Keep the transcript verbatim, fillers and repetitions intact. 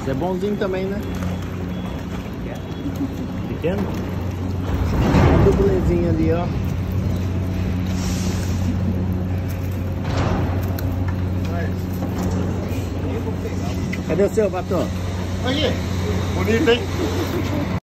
Você é bonzinho também, né? Pequeno? Olha o dublezinho ali, ó. Cadê o seu batom? Aí, bonito, hein?